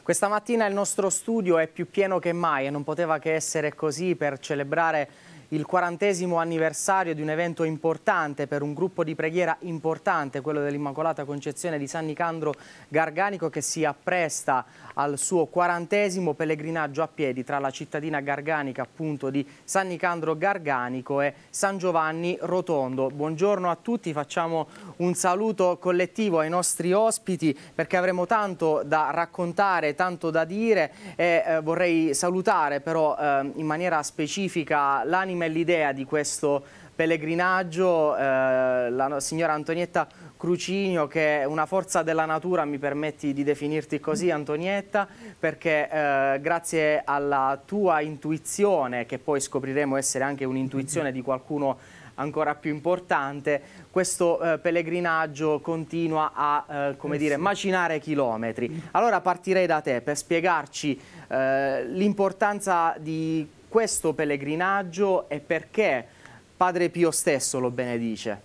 Questa mattina il nostro studio è più pieno che mai e non poteva che essere così per celebrare il 40° anniversario di un evento importante per un gruppo di preghiera importante, quello dell'Immacolata Concezione di San Nicandro Garganico, che si appresta al suo 40° pellegrinaggio a piedi tra la cittadina garganica appunto di San Nicandro Garganico e San Giovanni Rotondo. Buongiorno a tutti, facciamo un saluto collettivo ai nostri ospiti perché avremo tanto da raccontare, tanto da dire e vorrei salutare però in maniera specifica l'anima e l'idea di questo pellegrinaggio, la signora Antonietta Crucinio, che è una forza della natura, mi permetti di definirti così, Antonietta, perché grazie alla tua intuizione, che poi scopriremo essere anche un'intuizione di qualcuno ancora più importante, questo pellegrinaggio continua a come dire, macinare chilometri. Allora partirei da te per spiegarci l'importanza di questo pellegrinaggio e perché Padre Pio stesso lo benedice.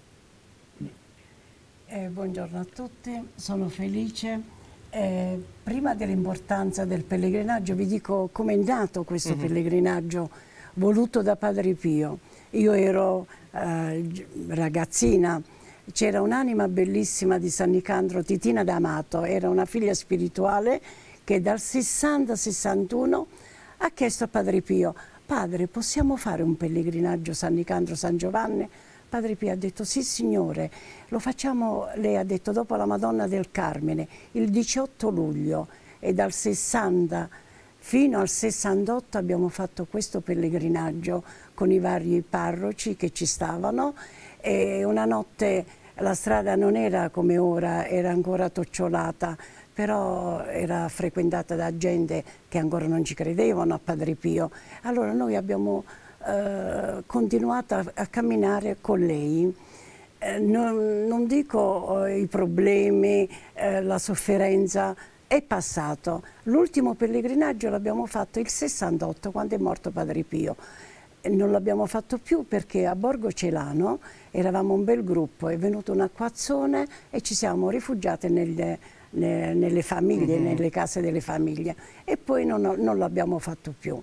Buongiorno a tutti, sono felice. Prima dell'importanza del pellegrinaggio vi dico come è nato questo pellegrinaggio voluto da Padre Pio. Io ero ragazzina, c'era un'anima bellissima di San Nicandro, Titina D'Amato, era una figlia spirituale che dal 60-61 ha chiesto a Padre Pio: padre, possiamo fare un pellegrinaggio San Nicandro, San Giovanni? Padre Pio ha detto sì signore, lo facciamo, lei ha detto, dopo la Madonna del Carmine, il 18 luglio, e dal 60 fino al 68 abbiamo fatto questo pellegrinaggio con i vari parroci che ci stavano, e una notte la strada non era come ora, era ancora tocciolata, però era frequentata da gente che ancora non ci credevano a Padre Pio. Allora noi abbiamo continuato a camminare con lei. Non dico i problemi, la sofferenza, è passato. L'ultimo pellegrinaggio l'abbiamo fatto il 68, quando è morto Padre Pio. Non l'abbiamo fatto più perché a Borgo Celano eravamo un bel gruppo, è venuto un acquazzone e ci siamo rifugiate nelle famiglie, nelle case delle famiglie, e poi non l'abbiamo fatto più.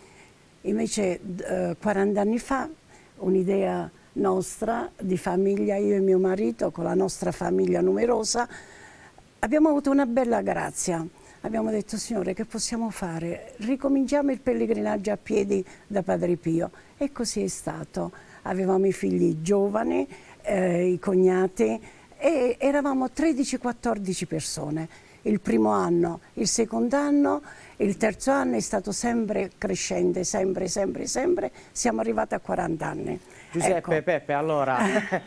Invece 40 anni fa un'idea nostra di famiglia, io e mio marito con la nostra famiglia numerosa, abbiamo avuto una bella grazia. Abbiamo detto: Signore, che possiamo fare? Ricominciamo il pellegrinaggio a piedi da Padre Pio. E così è stato. Avevamo i figli giovani, i cognati, e eravamo 13-14 persone. Il primo anno, il secondo anno, il terzo anno è stato sempre crescente, sempre. Siamo arrivati a 40 anni. Giuseppe, ecco. Peppe, allora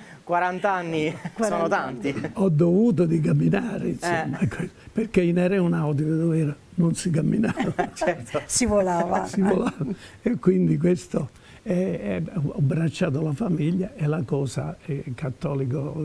40 anni 40 sono tanti. Ho dovuto di camminare, insomma, perché in aeronautica dove non si camminava. Certo. Si volava. Si volava. E quindi questo ho abbracciato la famiglia, e la cosa cattolico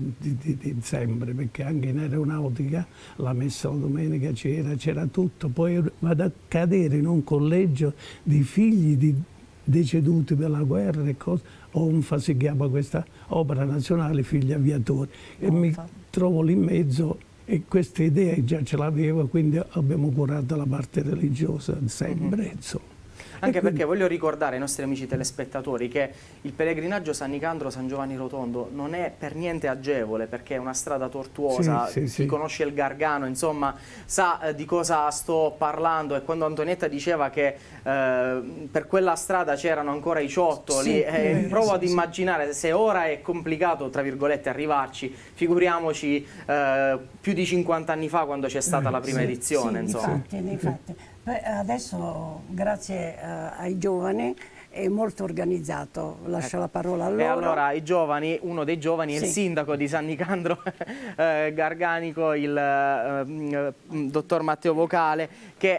di sempre, perché anche in aeronautica la messa la domenica c'era tutto. Poi vado a cadere in un collegio di figli di deceduti per la guerra e cose. ONFA si chiama questa opera nazionale figli aviatori, e mi trovo lì in mezzo, e questa idea già ce l'avevo, quindi abbiamo curato la parte religiosa sempre, insomma. Anche perché voglio ricordare ai nostri amici telespettatori che il pellegrinaggio San Nicandro San Giovanni Rotondo non è per niente agevole, perché è una strada tortuosa. Chi conosce il Gargano, insomma, sa di cosa sto parlando. E quando Antonietta diceva che per quella strada c'erano ancora i ciottoli, provo ad immaginare, se ora è complicato, tra virgolette, arrivarci, figuriamoci più di 50 anni fa, quando c'è stata la prima edizione. Insomma. Infatti. Adesso, grazie ai giovani, è molto organizzato. Lascio la parola a loro. E allora i giovani, uno dei giovani è il sindaco di San Nicandro Garganico, il dottor Matteo Vocale, che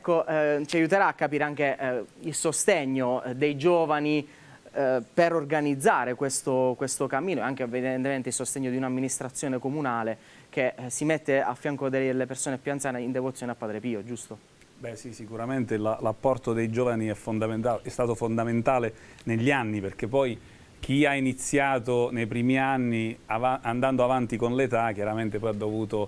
ci aiuterà a capire anche il sostegno dei giovani per organizzare questo cammino, e anche evidentemente il sostegno di un'amministrazione comunale che si mette a fianco delle persone più anziane in devozione a Padre Pio, giusto? Beh sì, sicuramente l'apporto dei giovani è stato fondamentale negli anni, perché poi chi ha iniziato nei primi anni andando avanti con l'età chiaramente poi ha dovuto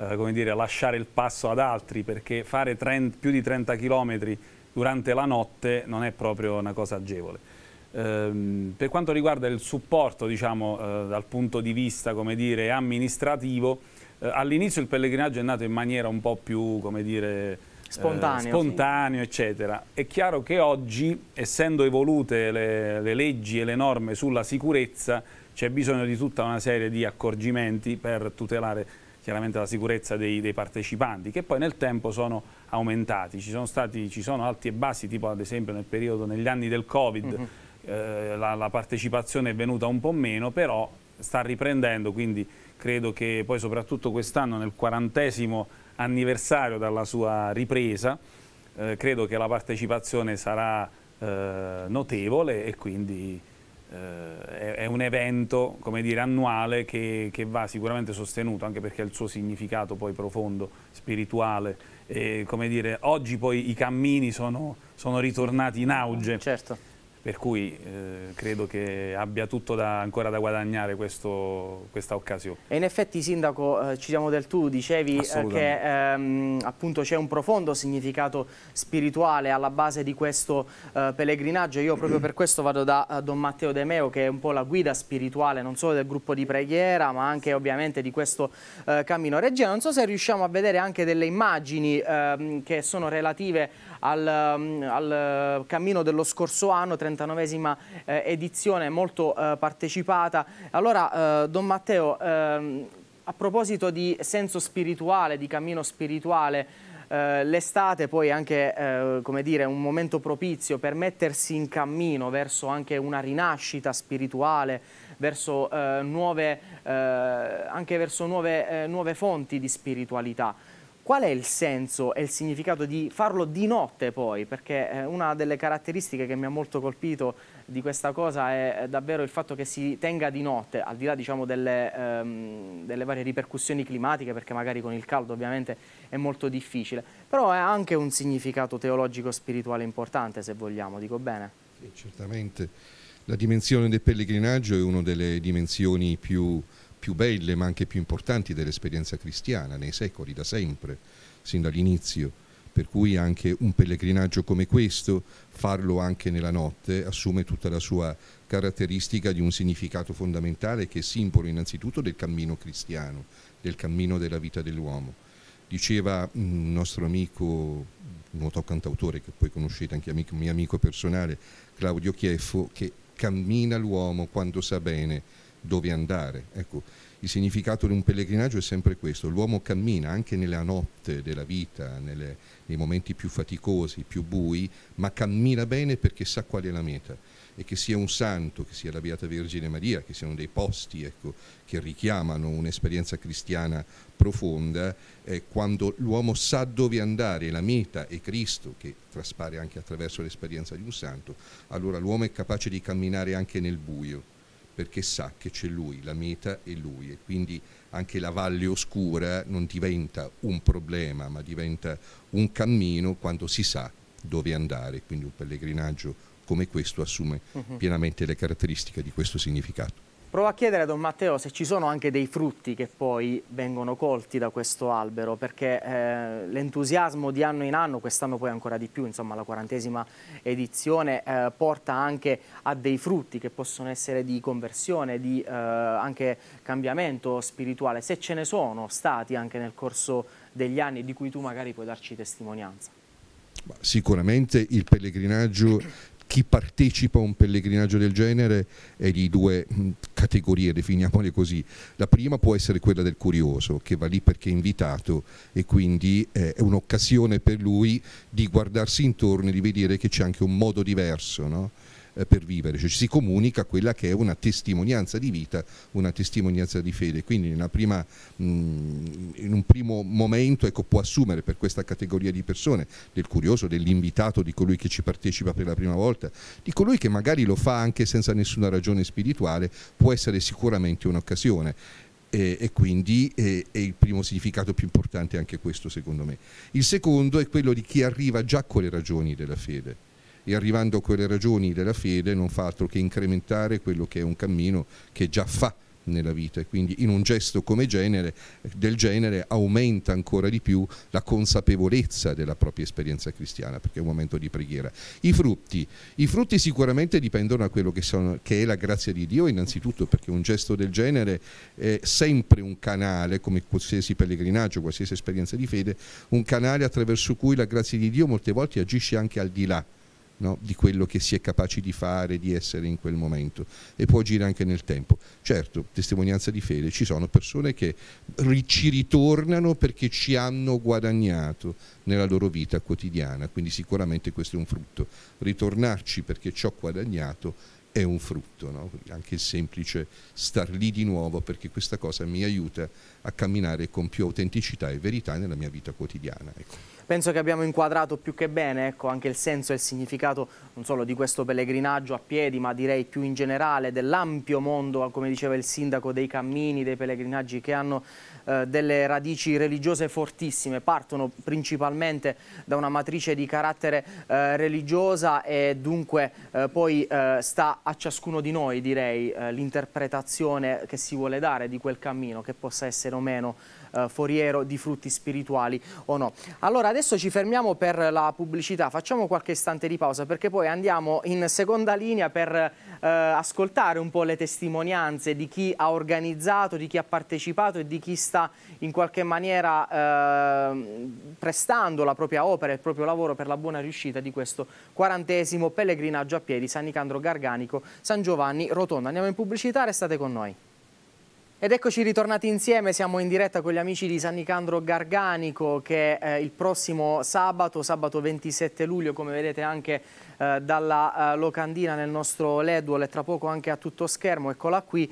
come dire, lasciare il passo ad altri, perché fare più di 30 km durante la notte non è proprio una cosa agevole. Per quanto riguarda il supporto, diciamo, dal punto di vista, come dire, amministrativo, all'inizio il pellegrinaggio è nato in maniera un po' più, come dire, spontaneo, sì, eccetera. È chiaro che oggi, essendo evolute le leggi e le norme sulla sicurezza, c'è bisogno di tutta una serie di accorgimenti per tutelare chiaramente la sicurezza dei partecipanti, che poi nel tempo sono aumentati. Ci sono alti e bassi, tipo ad esempio negli anni del Covid, la partecipazione è venuta un po' meno, però sta riprendendo, quindi credo che poi soprattutto quest'anno, nel 40° anniversario dalla sua ripresa, credo che la partecipazione sarà notevole, e quindi è un evento, come dire, annuale che va sicuramente sostenuto, anche perché ha il suo significato poi profondo, spirituale. E, come dire, oggi poi i cammini sono ritornati in auge. Certo. Per cui credo che abbia tutto ancora da guadagnare questa occasione. E in effetti, Sindaco, ci siamo del tu, dicevi che appunto c'è un profondo significato spirituale alla base di questo pellegrinaggio. Io proprio per questo vado da Don Matteo De Meo, che è un po' la guida spirituale non solo del gruppo di preghiera, ma anche ovviamente di questo cammino. Regia, non so se riusciamo a vedere anche delle immagini che sono relative al cammino dello scorso anno, 39esima edizione, molto partecipata. Allora, Don Matteo, a proposito di senso spirituale, di cammino spirituale, l'estate poi è anche come dire, un momento propizio per mettersi in cammino verso anche una rinascita spirituale, verso nuove fonti di spiritualità. Qual è il senso e il significato di farlo di notte poi? Perché una delle caratteristiche che mi ha molto colpito di questa cosa è davvero il fatto che si tenga di notte, al di là, diciamo, delle varie ripercussioni climatiche, perché magari con il caldo ovviamente è molto difficile, però ha anche un significato teologico spirituale importante, se vogliamo, dico bene? Sì, certamente. La dimensione del pellegrinaggio è una delle dimensioni più belle, ma anche più importanti dell'esperienza cristiana nei secoli, da sempre, sin dall'inizio, per cui anche un pellegrinaggio come questo, farlo anche nella notte, assume tutta la sua caratteristica di un significato fondamentale, che è simbolo innanzitutto del cammino cristiano, del cammino della vita dell'uomo. Diceva un nostro amico, noto cantautore che poi conoscete, anche mio amico personale, Claudio Chieffo, che cammina l'uomo quando sa bene dove andare. Ecco, il significato di un pellegrinaggio è sempre questo: l'uomo cammina anche nella notte della vita, nei momenti più faticosi, più bui, ma cammina bene perché sa qual è la meta, e che sia un santo, che sia la Beata Vergine Maria, che siano dei posti, ecco, che richiamano un'esperienza cristiana profonda, quando l'uomo sa dove andare, la meta è Cristo, che traspare anche attraverso l'esperienza di un santo, allora l'uomo è capace di camminare anche nel buio, perché sa che c'è Lui, la meta è Lui, e quindi anche la valle oscura non diventa un problema, ma diventa un cammino quando si sa dove andare. Quindi un pellegrinaggio come questo assume pienamente le caratteristiche di questo significato. Provo a chiedere a Don Matteo se ci sono anche dei frutti che poi vengono colti da questo albero, perché l'entusiasmo di anno in anno, quest'anno poi ancora di più, insomma la 40esima edizione, porta anche a dei frutti che possono essere di conversione, di anche cambiamento spirituale, se ce ne sono stati anche nel corso degli anni, di cui tu magari puoi darci testimonianza. Sicuramente il pellegrinaggio, chi partecipa a un pellegrinaggio del genere è di due categorie, definiamole così. La prima può essere quella del curioso, che va lì perché è invitato, e quindi è un'occasione per lui di guardarsi intorno e di vedere che c'è anche un modo diverso, no? Per vivere, cioè, ci si comunica quella che è una testimonianza di vita, una testimonianza di fede. Quindi in un primo momento, ecco, può assumere per questa categoria di persone, del curioso, dell'invitato, di colui che ci partecipa per la prima volta, di colui che magari lo fa anche senza nessuna ragione spirituale, può essere sicuramente un'occasione. E quindi è il primo significato più importante anche questo, secondo me. Il secondo è quello di chi arriva già con le ragioni della fede, e arrivando a quelle ragioni della fede non fa altro che incrementare quello che è un cammino che già fa nella vita, e quindi in un gesto come del genere aumenta ancora di più la consapevolezza della propria esperienza cristiana, perché è un momento di preghiera. I frutti sicuramente dipendono da quello che è la grazia di Dio, innanzitutto perché un gesto del genere è sempre un canale, come qualsiasi pellegrinaggio, qualsiasi esperienza di fede, un canale attraverso cui la grazia di Dio molte volte agisce anche al di là, no, di quello che si è capaci di fare, di essere in quel momento, e può agire anche nel tempo. Certo, testimonianza di fede, ci sono persone che ci ritornano perché ci hanno guadagnato nella loro vita quotidiana, quindi sicuramente questo è un frutto. Ritornarci perché ci ho guadagnato è un frutto, no? Anche il semplice star lì di nuovo, perché questa cosa mi aiuta a camminare con più autenticità e verità nella mia vita quotidiana, ecco. Penso che abbiamo inquadrato più che bene, ecco, anche il senso e il significato non solo di questo pellegrinaggio a piedi, ma direi più in generale dell'ampio mondo, come diceva il sindaco, dei cammini, dei pellegrinaggi che hanno delle radici religiose fortissime, partono principalmente da una matrice di carattere religiosa, e dunque poi sta a ciascuno di noi, direi, l'interpretazione che si vuole dare di quel cammino, che possa essere o meno foriero di frutti spirituali o no. Allora adesso ci fermiamo per la pubblicità, facciamo qualche istante di pausa, perché poi andiamo in seconda linea per ascoltare un po' le testimonianze di chi ha organizzato, di chi ha partecipato e di chi sta in qualche maniera prestando la propria opera e il proprio lavoro per la buona riuscita di questo 40° pellegrinaggio a piedi San Nicandro Garganico San Giovanni Rotondo. Andiamo in pubblicità, restate con noi. Ed eccoci ritornati insieme, siamo in diretta con gli amici di San Nicandro Garganico, che il prossimo sabato 27 luglio, come vedete anche dalla locandina nel nostro LED, tra poco anche a tutto schermo, eccola qui,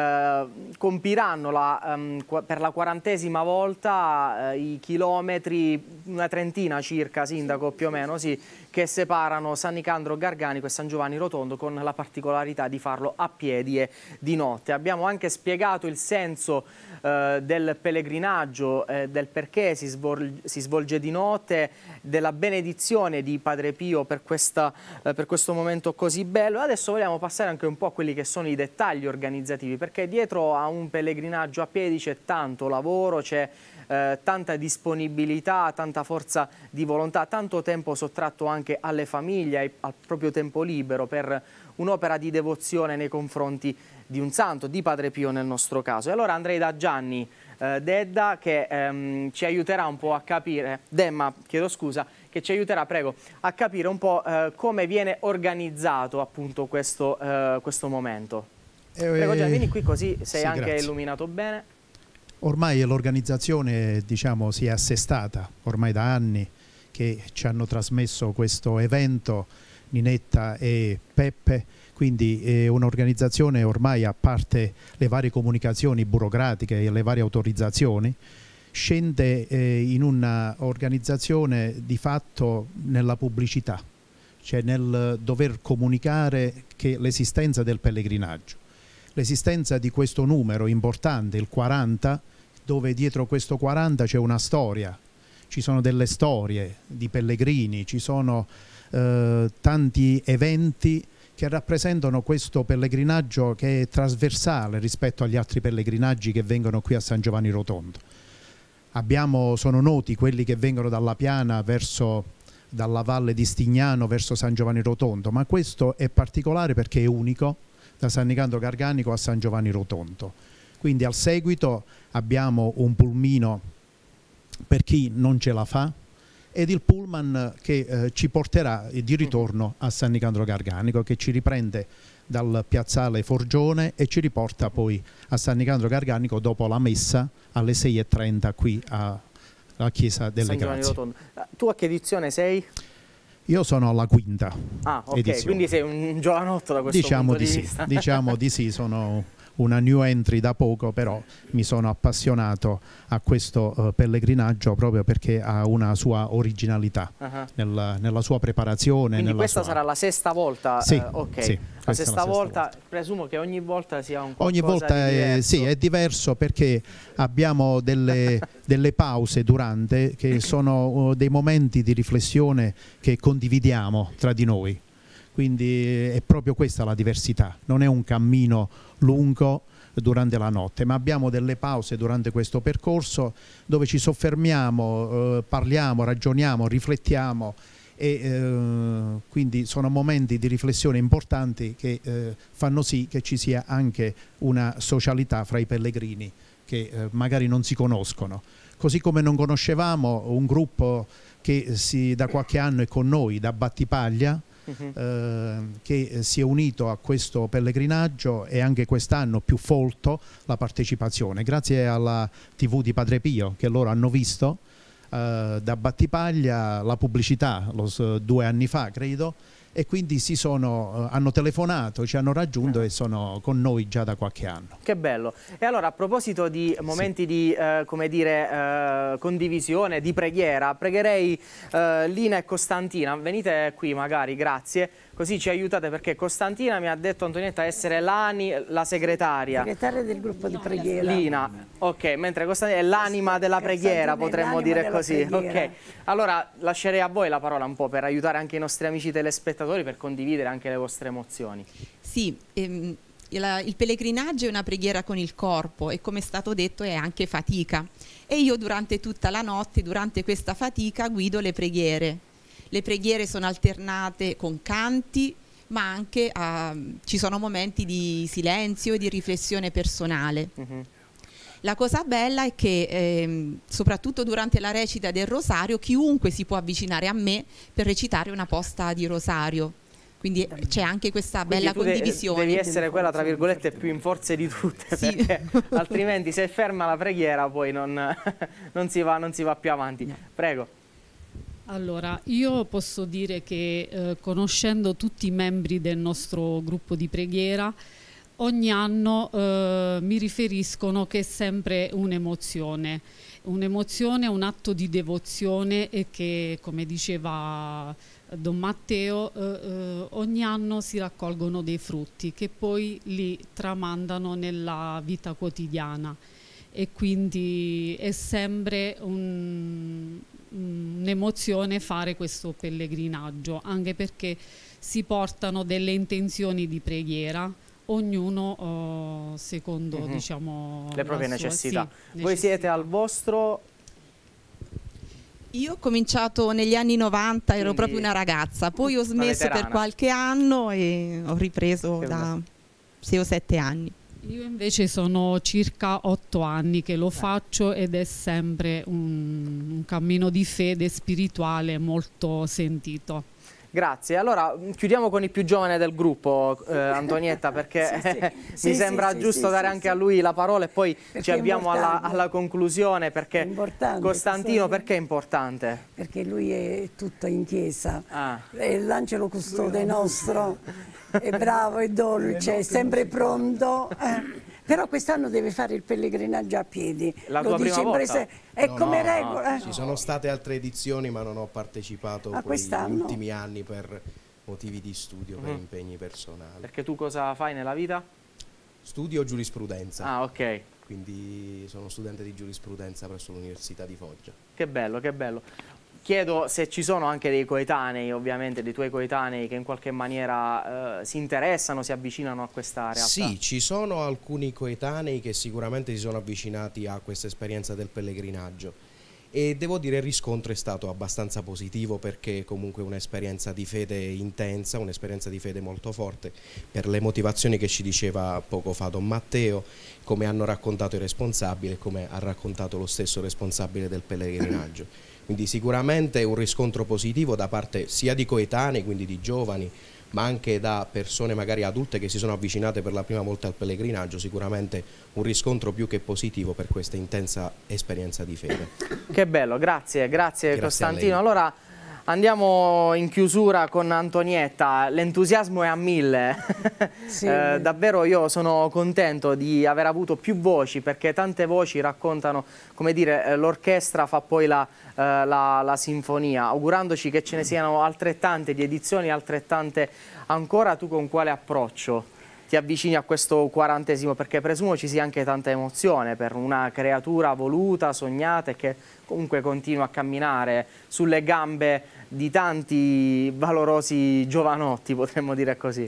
compiranno per la 40ª volta i chilometri, una trentina circa, sindaco, più o meno, sì, che separano San Nicandro Garganico e San Giovanni Rotondo, con la particolarità di farlo a piedi e di notte. Abbiamo anche spiegato il senso del pellegrinaggio, del perché si svolge di notte, della benedizione di Padre Pio per questo momento così bello. E adesso vogliamo passare anche un po' a quelli che sono i dettagli organizzativi, perché dietro a un pellegrinaggio a piedi c'è tanto lavoro, c'è tanta disponibilità, tanta forza di volontà, tanto tempo sottratto anche alle famiglie, al proprio tempo libero, per un'opera di devozione nei confronti di un santo, di Padre Pio nel nostro caso. E allora andrei da Gianni Dedda, che ci aiuterà un po' a capire, Demma, chiedo scusa, che ci aiuterà, prego, a capire un po' come viene organizzato appunto questo momento. Prego Gianni, vieni qui così sei sì, anche grazie. illuminato bene. Ormai l'organizzazione, diciamo, si è assestata ormai da anni, che ci hanno trasmesso questo evento Ninetta e Peppe, quindi è un'organizzazione ormai, a parte le varie comunicazioni burocratiche e le varie autorizzazioni, scende in una organizzazione di fatto nella pubblicità, cioè nel dover comunicare che l'esistenza del pellegrinaggio, l'esistenza di questo numero importante, il 40, dove dietro questo 40 c'è una storia, ci sono delle storie di pellegrini, ci sono tanti eventi che rappresentano questo pellegrinaggio, che è trasversale rispetto agli altri pellegrinaggi che vengono qui a San Giovanni Rotondo. Sono noti quelli che vengono dalla Piana dalla valle di Stignano verso San Giovanni Rotondo, ma questo è particolare perché è unico, da San Nicandro Garganico a San Giovanni Rotondo. Quindi al seguito abbiamo un pulmino per chi non ce la fa, ed il pullman che ci porterà di ritorno a San Nicandro Garganico, che ci riprende dal piazzale Forgione e ci riporta poi a San Nicandro Garganico dopo la messa alle 6:30 qui alla Chiesa delle Grazie. Tu a che edizione sei? Io sono alla 5ª edizione. Quindi sei un giovanotto da questo punto di vista. Diciamo di sì, sono una new entry da poco, però mi sono appassionato a questo pellegrinaggio proprio perché ha una sua originalità nella sua preparazione. Quindi questa sarà la 6ª volta? Sì, ok. Sì, la 6ª volta, presumo che ogni volta sia un qualcosa ogni volta di diverso. Sì, è diverso, perché abbiamo delle pause durante, che sono dei momenti di riflessione che condividiamo tra di noi. Quindi è proprio questa la diversità, non è un cammino lungo, durante la notte, ma abbiamo delle pause durante questo percorso dove ci soffermiamo, parliamo, ragioniamo, riflettiamo e quindi sono momenti di riflessione importanti che fanno sì che ci sia anche una socialità fra i pellegrini che magari non si conoscono. Così come non conoscevamo un gruppo che da qualche anno è con noi, da Battipaglia, che si è unito a questo pellegrinaggio e anche quest'anno più folto la partecipazione, grazie alla TV di Padre Pio che loro hanno visto da Battipaglia la pubblicità 2 anni fa credo, e quindi hanno telefonato, ci hanno raggiunto e sono con noi già da qualche anno. Che bello. E allora a proposito di momenti di come dire, condivisione, di preghiera, pregherei Lina e Costantina, venite qui magari, grazie, così ci aiutate, perché Costantina mi ha detto, Antonietta, essere la segretaria. Segretaria del gruppo di preghiera. Lina, ok, mentre Costantina è l'anima della preghiera, potremmo dire così. Ok, allora lascerei a voi la parola un po' per aiutare anche i nostri amici telespettatori, per condividere anche le vostre emozioni. Sì, il pellegrinaggio è una preghiera con il corpo e, come è stato detto, è anche fatica. E io durante tutta la notte, durante questa fatica, guido le preghiere. Le preghiere sono alternate con canti, ma anche ci sono momenti di silenzio e di riflessione personale. La cosa bella è che soprattutto durante la recita del rosario chiunque si può avvicinare a me per recitare una posta di rosario. Quindi c'è anche questa bella condivisione. Devi essere quella, tra virgolette, più in forze di tutte, sì. Perché altrimenti se ferma la preghiera poi non si va più avanti. Prego. Allora, io posso dire che conoscendo tutti i membri del nostro gruppo di preghiera, ogni anno mi riferiscono che è sempre un'emozione, un atto di devozione, e che, come diceva Don Matteo, ogni anno si raccolgono dei frutti che poi li tramandano nella vita quotidiana, e quindi è sempre un'emozione fare questo pellegrinaggio, anche perché si portano delle intenzioni di preghiera, ognuno secondo diciamo le proprie necessità. Sì, voi siete al vostro... Io ho cominciato negli anni 90, ero proprio una ragazza, poi ho smesso per qualche anno e ho ripreso da 6 o 7 anni. Io invece sono circa 8 anni che lo faccio, ed è sempre un cammino di fede spirituale molto sentito. Grazie. Allora chiudiamo con il più giovane del gruppo, Antonietta, perché mi sembra giusto dare anche a lui la parola, e poi ci avviamo alla conclusione, perché Costantino, perché è importante? Perché lui è tutto in chiesa, è l'angelo custode nostro, è bravo, è dolce, è sempre pronto. Però quest'anno deve fare il pellegrinaggio a piedi. La tua prima volta? È come regola. Ci sono state altre edizioni, ma non ho partecipato negli ultimi anni per motivi di studio, per impegni personali. Perché tu cosa fai nella vita? Studio giurisprudenza. Ah, ok. Quindi sono studente di giurisprudenza presso l'Università di Foggia. Che bello, che bello. Chiedo se ci sono anche dei coetanei, ovviamente, dei tuoi coetanei che in qualche maniera si interessano, si avvicinano a questa realtà. Sì, ci sono alcuni coetanei che sicuramente si sono avvicinati a questa esperienza del pellegrinaggio, e devo dire il riscontro è stato abbastanza positivo, perché comunque è un'esperienza di fede intensa, un'esperienza di fede molto forte, per le motivazioni che ci diceva poco fa Don Matteo, come hanno raccontato i responsabili e come ha raccontato lo stesso responsabile del pellegrinaggio. Quindi sicuramente un riscontro positivo da parte sia di coetanei, quindi di giovani, ma anche da persone magari adulte che si sono avvicinate per la prima volta al pellegrinaggio. Sicuramente un riscontro più che positivo per questa intensa esperienza di fede. Che bello, grazie Costantino. Allora andiamo in chiusura con Antonietta, l'entusiasmo è a 1000. Sì. Davvero io sono contento di aver avuto più voci, perché tante voci raccontano, come dire, l'orchestra fa poi la sinfonia, augurandoci che ce ne siano altrettante di edizioni, altrettante ancora. Tu con quale approccio ti avvicini a questo 40°? Perché presumo ci sia anche tanta emozione per una creatura voluta, sognata, e che comunque continua a camminare sulle gambe di tanti valorosi giovanotti, potremmo dire così.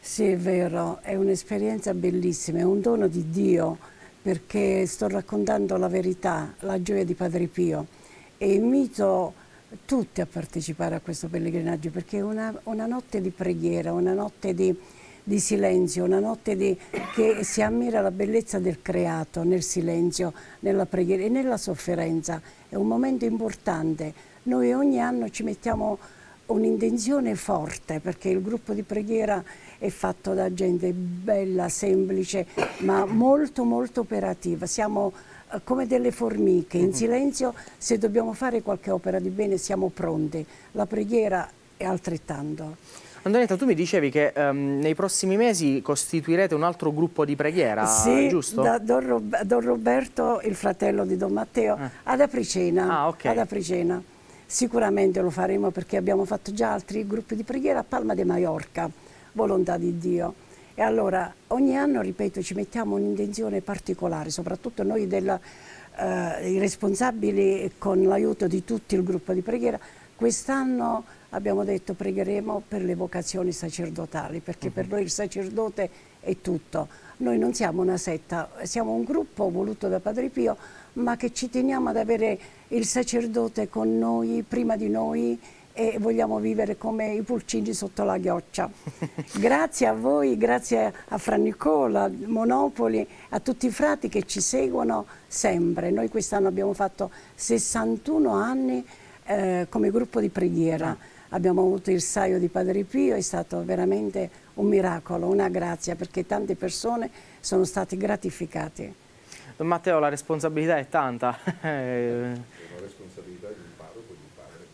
Sì, è vero, è un'esperienza bellissima, è un dono di Dio, perché sto raccontando la verità, la gioia di Padre Pio, e invito tutti a partecipare a questo pellegrinaggio, perché è una notte di preghiera, una notte di silenzio, una notte che si ammira la bellezza del creato nel silenzio, nella preghiera e nella sofferenza. È un momento importante. Noi ogni anno ci mettiamo un'intenzione forte, perché il gruppo di preghiera è fatto da gente bella, semplice, ma molto molto operativa. Siamo come delle formiche, in silenzio. Se dobbiamo fare qualche opera di bene siamo pronti. La preghiera è altrettanto. Antonietta, tu mi dicevi che nei prossimi mesi costituirete un altro gruppo di preghiera, sì, giusto? Da Don Roberto, il fratello di Don Matteo, ad Apricena. Okay. Ad Apricena. Sicuramente lo faremo, perché abbiamo fatto già altri gruppi di preghiera a Palma de Mallorca, volontà di Dio. E allora ogni anno, ripeto, ci mettiamo un'intenzione particolare, soprattutto noi i responsabili, con l'aiuto di tutto il gruppo di preghiera. Quest'anno abbiamo detto pregheremo per le vocazioni sacerdotali, perché per noi il sacerdote è tutto. Noi non siamo una setta, siamo un gruppo voluto da Padre Pio, ma che ci teniamo ad avere il sacerdote con noi, prima di noi, e vogliamo vivere come i pulcini sotto la ghioccia. Grazie a voi, grazie a Fra Nicola, Monopoli, a tutti i frati che ci seguono sempre. Noi quest'anno abbiamo fatto 61 anni come gruppo di preghiera. Abbiamo avuto il saio di Padre Pio, è stato veramente un miracolo, una grazia, perché tante persone sono state gratificate. Don Matteo, la responsabilità è tanta. La responsabilità di un parroco e di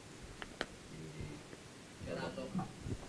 un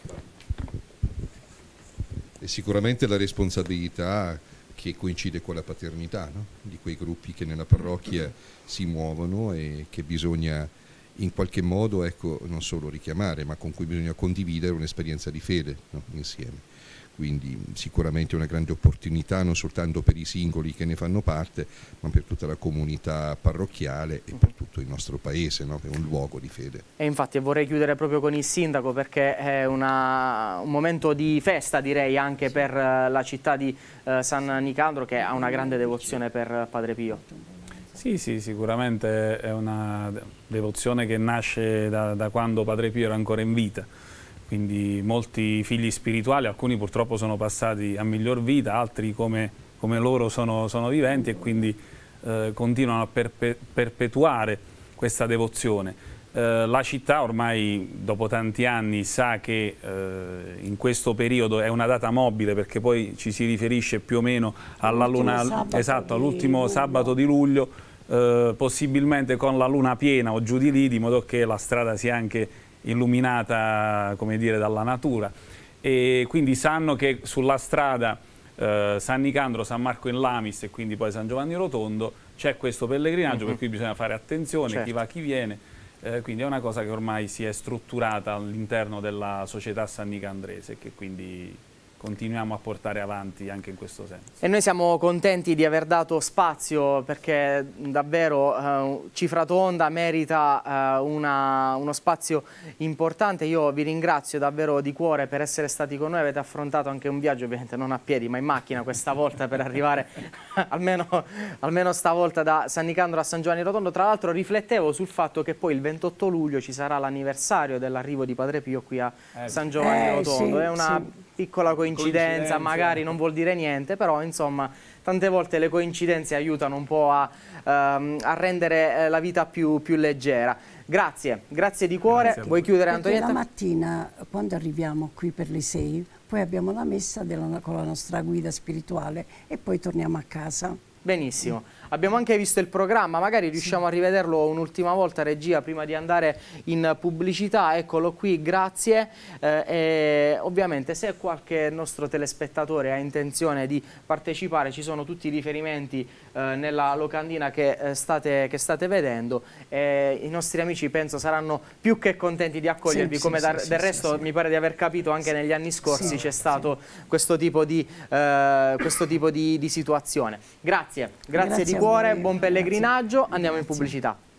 padre. E sicuramente la responsabilità che coincide con la paternità, no? Di quei gruppi che nella parrocchia si muovono e che bisogna in qualche modo, ecco, non solo richiamare, ma con cui bisogna condividere un'esperienza di fede, no? Insieme. Quindi sicuramente una grande opportunità non soltanto per i singoli che ne fanno parte, ma per tutta la comunità parrocchiale e per tutto il nostro paese, no? È un luogo di fede. E infatti vorrei chiudere proprio con il sindaco, perché è un momento di festa, direi, anche per la città di San Nicandro, che ha una grande devozione per Padre Pio. Sì, sicuramente è una devozione che nasce da quando Padre Pio era ancora in vita. Quindi molti figli spirituali, alcuni purtroppo sono passati a miglior vita, altri come loro sono viventi, e quindi continuano a perpetuare questa devozione. La città ormai dopo tanti anni sa che in questo periodo è una data mobile, perché poi ci si riferisce più o meno alla luna, esatto, all'ultimo sabato di luglio, possibilmente con la luna piena o giù di lì, di modo che la strada sia anche illuminata, come dire, dalla natura, e quindi sanno che sulla strada San Nicandro, San Marco in Lamis e quindi poi San Giovanni Rotondo c'è questo pellegrinaggio, per cui bisogna fare attenzione, certo, chi va chi viene, quindi è una cosa che ormai si è strutturata all'interno della società sannicandrese, che quindi continuiamo a portare avanti anche in questo senso. E noi siamo contenti di aver dato spazio, perché davvero Cifratonda merita uno spazio importante. Io vi ringrazio davvero di cuore per essere stati con noi. Avete affrontato anche un viaggio, ovviamente non a piedi ma in macchina questa volta, per arrivare almeno stavolta da San Nicandro a San Giovanni Rotondo. Tra l'altro riflettevo sul fatto che poi il 28 luglio ci sarà l'anniversario dell'arrivo di Padre Pio qui a San Giovanni Rotondo. Sì, è una piccola coincidenza, magari non vuol dire niente, però insomma tante volte le coincidenze aiutano un po' a rendere la vita più leggera. Grazie di cuore. Vuoi chiudere, Antonietta? La mattina, quando arriviamo qui per le 6, poi abbiamo la messa con la nostra guida spirituale e poi torniamo a casa. Benissimo. Abbiamo anche visto il programma, magari riusciamo a rivederlo un'ultima volta, regia, prima di andare in pubblicità. Eccolo qui, grazie. E ovviamente se qualche nostro telespettatore ha intenzione di partecipare, ci sono tutti i riferimenti nella locandina che state vedendo. I nostri amici penso saranno più che contenti di accogliervi, come del resto mi pare di aver capito anche negli anni scorsi c'è stato questo tipo di situazione. Grazie di cuore, buon pellegrinaggio, andiamo in pubblicità.